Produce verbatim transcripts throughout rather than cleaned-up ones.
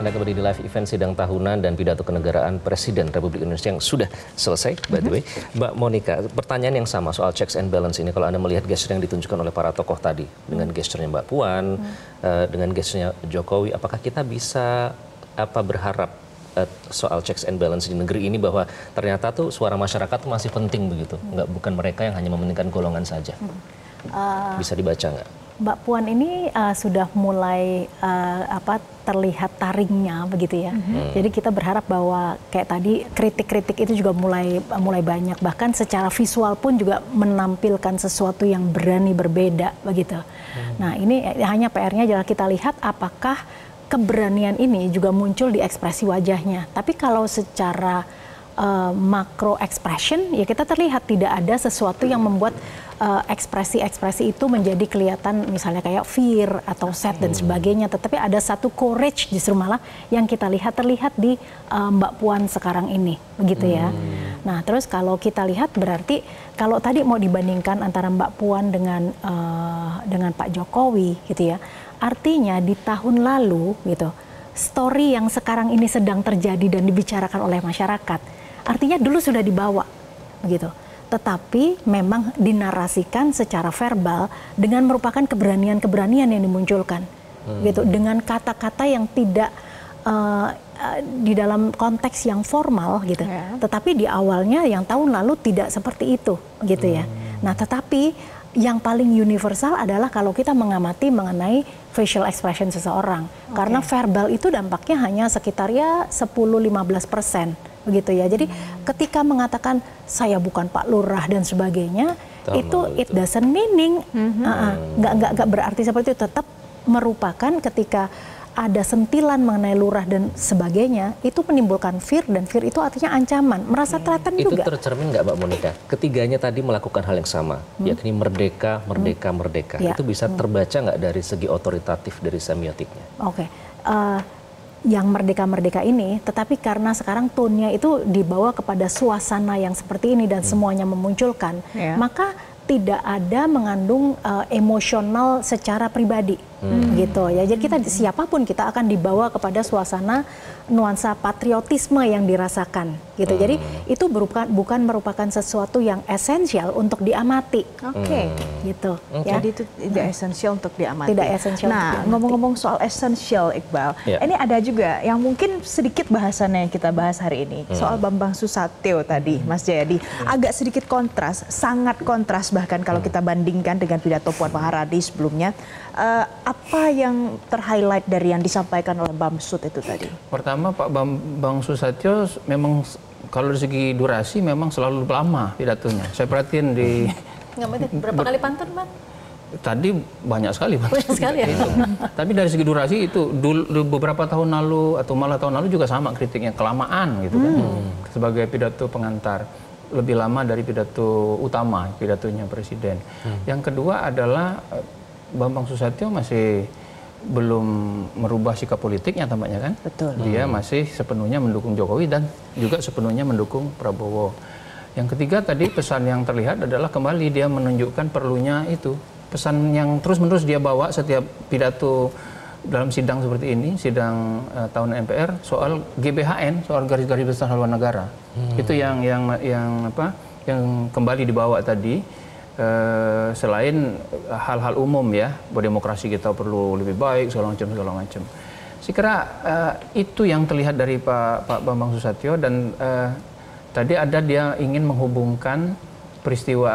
Anda kembali di live event sidang tahunan dan pidato kenegaraan Presiden Republik Indonesia yang sudah selesai, by the way. Mbak Monica, pertanyaan yang sama soal checks and balance ini, kalau Anda melihat gesture yang ditunjukkan oleh para tokoh tadi, dengan gesturnya Mbak Puan, hmm. uh, dengan gesturnya Jokowi, apakah kita bisa apa berharap uh, soal checks and balance di negeri ini bahwa ternyata tuh suara masyarakat tuh masih penting begitu, hmm. nggak bukan mereka yang hanya mementingkan golongan saja. Hmm. Uh, bisa dibaca nggak? Mbak Puan ini uh, sudah mulai uh, apa terlihat taringnya begitu ya. Mm-hmm. Jadi kita berharap bahwa kayak tadi kritik-kritik itu juga mulai mulai banyak, bahkan secara visual pun juga menampilkan sesuatu yang berani berbeda begitu. Mm. Nah, ini hanya P R-nya adalah kita lihat apakah keberanian ini juga muncul di ekspresi wajahnya. Tapi kalau secara uh, makro expression ya kita terlihat tidak ada sesuatu yang membuat ekspresi-ekspresi uh, itu menjadi kelihatan misalnya kayak fear atau sad dan sebagainya, tetapi ada satu courage justru malah yang kita lihat terlihat di uh, Mbak Puan sekarang ini begitu ya. Hmm. Nah terus kalau kita lihat berarti kalau tadi mau dibandingkan antara Mbak Puan dengan uh, dengan Pak Jokowi gitu ya, artinya di tahun lalu gitu story yang sekarang ini sedang terjadi dan dibicarakan oleh masyarakat artinya dulu sudah dibawa begitu. Tetapi memang dinarasikan secara verbal dengan merupakan keberanian-keberanian yang dimunculkan, hmm. gitu, dengan kata-kata yang tidak uh, uh, di dalam konteks yang formal, gitu. Yeah. Tetapi di awalnya yang tahun lalu tidak seperti itu, gitu ya. Hmm. Nah, tetapi yang paling universal adalah kalau kita mengamati mengenai facial expression seseorang, okay. karena verbal itu dampaknya hanya sekitar ya sepuluh sampai lima belas persen. Begitu ya. Jadi hmm. ketika mengatakan saya bukan Pak Lurah dan sebagainya, Tama itu it doesn't meaning, hmm. uh, nggak nggak nggak berarti seperti itu. Tetap merupakan ketika ada sentilan mengenai lurah dan sebagainya, itu menimbulkan fear dan fear itu artinya ancaman, merasa threatened hmm. juga. Itu tercermin nggak Mbak Monica? Ketiganya tadi melakukan hal yang sama, hmm. yakni merdeka, merdeka, hmm. merdeka. Ya. Itu bisa hmm. terbaca nggak dari segi otoritatif dari semiotiknya? Oke. Okay. Uh, yang merdeka-merdeka ini, tetapi karena sekarang tone-nya itu dibawa kepada suasana yang seperti ini dan hmm. semuanya memunculkan, yeah. maka tidak ada mengandung uh, emosional secara pribadi, hmm. gitu ya. Jadi kita siapapun kita akan dibawa kepada suasana nuansa patriotisme yang dirasakan, gitu. Hmm. Jadi itu berupa, bukan merupakan sesuatu yang esensial untuk diamati, oke, okay. hmm. gitu. Okay. Ya. Jadi itu tidak esensial untuk diamati. Tidak esensial. Nah, ngomong-ngomong soal esensial, Iqbal, yeah. ini ada juga yang mungkin sedikit bahasannya yang kita bahas hari ini hmm. soal Bambang Susatyo tadi, Mas Jayadi, hmm. agak sedikit kontras, sangat kontras. Bahkan kalau kita bandingkan dengan pidato Puan Maharani sebelumnya, uh, apa yang ter-highlight dari yang disampaikan oleh Bamsud itu tadi? Pertama, Pak Bambang Susatyo memang kalau dari segi durasi memang selalu lama pidatonya. Saya perhatiin di... Berapa kali pantun, Bang? Tadi banyak sekali, Bang. Banyak sekali ya? Tapi dari segi durasi itu dulu, beberapa tahun lalu atau malah tahun lalu juga sama kritiknya, kelamaan gitu kan. Hmm. Sebagai pidato pengantar. Lebih lama dari pidato utama, pidatonya Presiden. Hmm. Yang kedua adalah Bambang Susatyo masih belum merubah sikap politiknya tampaknya kan? Betul. Dia hmm. masih sepenuhnya mendukung Jokowi dan juga sepenuhnya mendukung Prabowo. Yang ketiga tadi pesan yang terlihat adalah kembali dia menunjukkan perlunya itu. Pesan yang terus-menerus dia bawa setiap pidato dalam sidang seperti ini, sidang uh, tahunan M P R soal G B H N, soal garis-garis besar haluan negara. Hmm. Itu yang yang yang apa? Yang kembali dibawa tadi uh, selain hal-hal umum ya, bahwa demokrasi kita perlu lebih baik, segala macam segala macam. Saya kira uh, itu yang terlihat dari Pak Pak Bambang Susatyo dan uh, tadi ada dia ingin menghubungkan peristiwa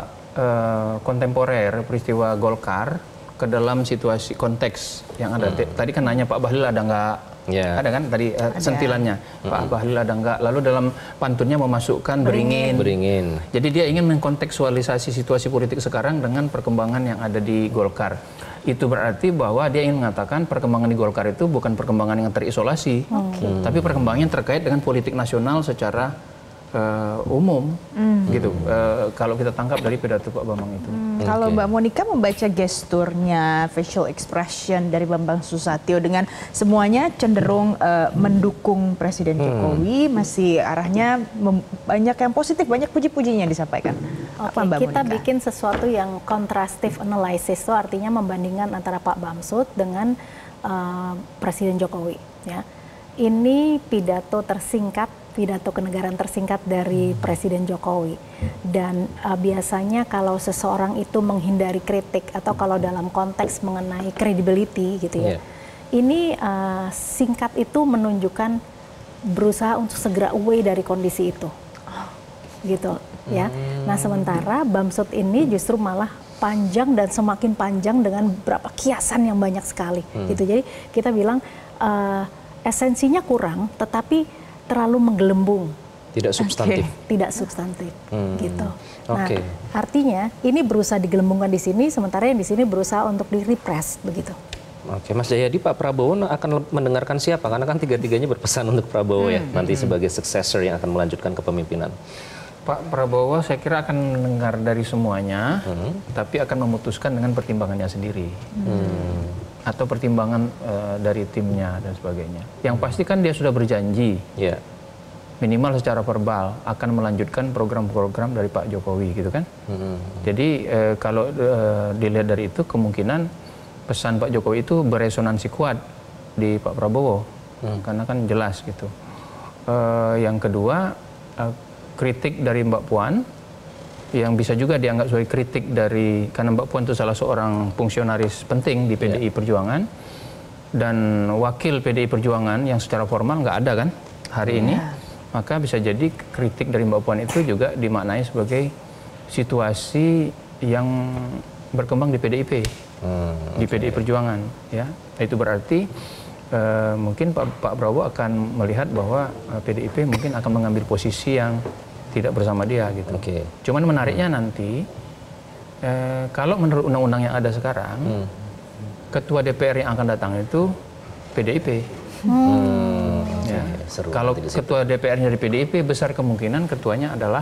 uh, kontemporer, peristiwa Golkar ke dalam situasi konteks yang ada. Hmm. Tadi kan nanya Pak Bahlil ada nggak? Yeah. Ada kan tadi uh, sentilannya. Hmm. Pak Bahlil ada nggak? Lalu dalam pantunnya memasukkan beringin. beringin. Jadi dia ingin mengkontekstualisasi situasi politik sekarang dengan perkembangan yang ada di Golkar. Itu berarti bahwa dia ingin mengatakan perkembangan di Golkar itu bukan perkembangan yang terisolasi, okay. tapi perkembangan yang terkait dengan politik nasional secara Uh, umum, mm. gitu. Uh, kalau kita tangkap dari pidato Pak Bambang itu. Mm. Okay. Kalau Mbak Monica membaca gesturnya, facial expression dari Bambang Susatyo dengan semuanya cenderung uh, mendukung Presiden Jokowi, mm. masih arahnya banyak yang positif, banyak puji-pujinya yang disampaikan. Okay, Apa Mbak kita Monica? Bikin sesuatu yang contrastive analysis, itu artinya membandingkan antara Pak Bamsud dengan uh, Presiden Jokowi, ya. ini pidato tersingkat, pidato kenegaraan tersingkat dari Presiden Jokowi. Dan uh, biasanya kalau seseorang itu menghindari kritik atau kalau dalam konteks mengenai credibility gitu ya, yeah. ini uh, singkat itu menunjukkan berusaha untuk segera away dari kondisi itu, gitu ya. Nah sementara Bamsud ini justru malah panjang dan semakin panjang dengan beberapa kiasan yang banyak sekali, hmm. gitu. Jadi kita bilang uh, esensinya kurang, tetapi terlalu menggelembung. Tidak substantif. Okay. Tidak substantif, hmm. gitu. Nah, okay. artinya ini berusaha digelembungkan di sini, sementara yang di sini berusaha untuk di-repress, begitu. Oke, Mas Jayadi, Pak Prabowo akan mendengarkan siapa? Karena kan tiga-tiganya berpesan untuk Prabowo hmm. ya, nanti hmm. sebagai successor yang akan melanjutkan kepemimpinan. Pak Prabowo saya kira akan mendengar dari semuanya, hmm. tapi akan memutuskan dengan pertimbangannya sendiri. Hmm. Atau pertimbangan uh, dari timnya dan sebagainya. Yang pasti kan dia sudah berjanji, yeah. minimal secara verbal, akan melanjutkan program-program dari Pak Jokowi, gitu kan. Hmm. Jadi uh, kalau uh, dilihat dari itu, kemungkinan pesan Pak Jokowi itu beresonansi kuat di Pak Prabowo, hmm. karena kan jelas gitu. Uh, yang kedua, uh, kritik dari Mbak Puan, yang bisa juga dianggap sebagai kritik dari, karena Mbak Puan itu salah seorang fungsionaris penting di P D I yeah. Perjuangan, dan wakil P D I Perjuangan yang secara formal nggak ada kan hari yeah. ini, maka bisa jadi kritik dari Mbak Puan itu juga dimaknai sebagai situasi yang berkembang di P D I P, hmm, di P D I okay. Perjuangan, ya. Itu berarti uh, mungkin Pak, Pak Prabowo akan melihat bahwa uh, P D I P mungkin akan mengambil posisi yang tidak bersama dia, gitu. Okay. Cuman menariknya hmm. nanti, uh, kalau menurut undang-undang yang ada sekarang, hmm. ketua D P R yang akan datang itu P D I P. Hmm. Ya. Okay. Kalau ketua D P R-nya dari P D I P, besar kemungkinan ketuanya adalah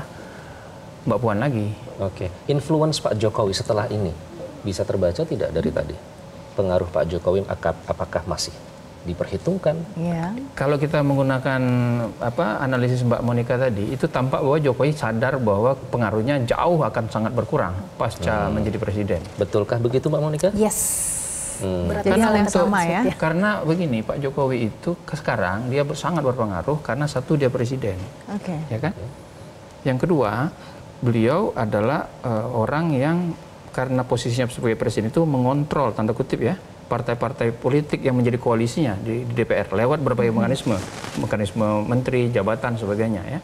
Mbak Puan lagi. Oke, okay. Influence Pak Jokowi setelah ini bisa terbaca tidak dari tadi? Pengaruh Pak Jokowi apakah masih diperhitungkan? Ya. Kalau kita menggunakan apa analisis Mbak Monica tadi, itu tampak bahwa Jokowi sadar bahwa pengaruhnya jauh akan sangat berkurang pasca hmm. menjadi presiden. Betulkah begitu Mbak Monica? Yes. Hmm. Jadi hal yang sama ya. Karena begini, Pak Jokowi itu sekarang dia sangat berpengaruh karena satu dia presiden. Oke. Okay. Ya kan? Yang kedua, beliau adalah uh, orang yang karena posisinya sebagai presiden itu mengontrol, tanda kutip ya, partai-partai politik yang menjadi koalisinya di, di D P R lewat berbagai hmm. mekanisme, mekanisme menteri, jabatan, sebagainya ya.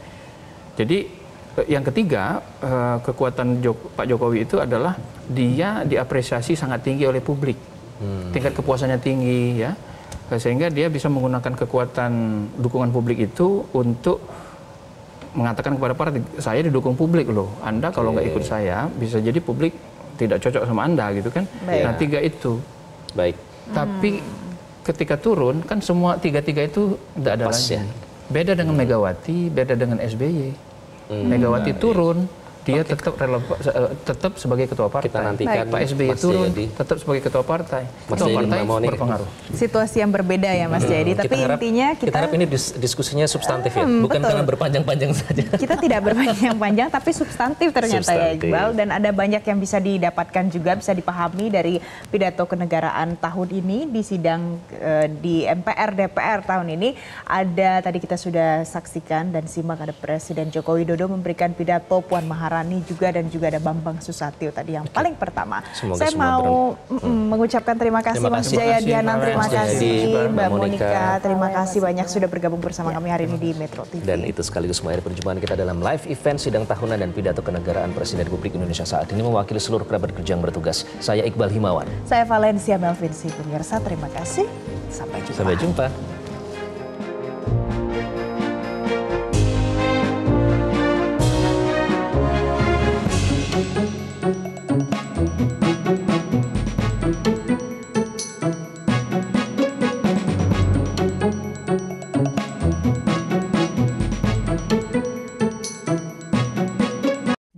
Jadi yang ketiga, uh, kekuatan Jok Pak Jokowi itu adalah dia diapresiasi sangat tinggi oleh publik, hmm. tingkat kepuasannya tinggi ya, sehingga dia bisa menggunakan kekuatan dukungan publik itu untuk mengatakan kepada partai, saya didukung publik loh, Anda kalau nggak ikut saya bisa jadi publik tidak cocok sama Anda, gitu kan. Baik. Nah tiga itu. Baik. Tapi hmm. ketika turun kan semua tiga-tiga itu tidak ada Pas, lagi. Ya? Beda dengan hmm. Megawati, beda dengan S B Y. Hmm. Megawati nah, turun, dia okay. tetap relevan, tetap sebagai ketua partai. Kita nantikan Pak S B Y turun, Jayadi. Tetap sebagai ketua partai. Mas ketua Jayadi partai berpengaruh. Situasi yang berbeda ya Mas hmm. Jayadi. Tapi kita harap, intinya kita, kita harap ini dis diskusinya substantif ya, hmm, bukan betul. karena berpanjang-panjang saja. Kita tidak berpanjang-panjang, tapi substantif ternyata substantif. ya Iqbal. Dan ada banyak yang bisa didapatkan juga, bisa dipahami dari pidato kenegaraan tahun ini di sidang uh, di M P R D P R tahun ini. Ada tadi kita sudah saksikan dan simak ada Presiden Joko Widodo memberikan pidato, Puan Maharani juga, dan juga ada Bambang Susatyo tadi yang paling pertama. Semoga saya mau mm, mengucapkan terima kasih terima Mas Jayadianan, terima kasih Mbak Monica, terima kasih banyak sudah bergabung bersama ya. kami hari ini di Metro T V. Dan itu sekaligus mengakhiri perjumpaan kita dalam live event sidang tahunan dan pidato kenegaraan Presiden Republik Indonesia saat ini mewakili seluruh kerabat kerja yang bertugas. Saya Iqbal Himawan. Saya Valencia Melvinsi. Pemirsa, terima kasih. Sampai jumpa. Sampai jumpa.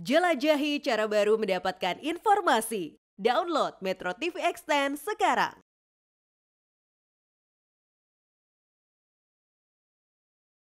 Jelajahi cara baru mendapatkan informasi. Download Metro T V Extend sekarang.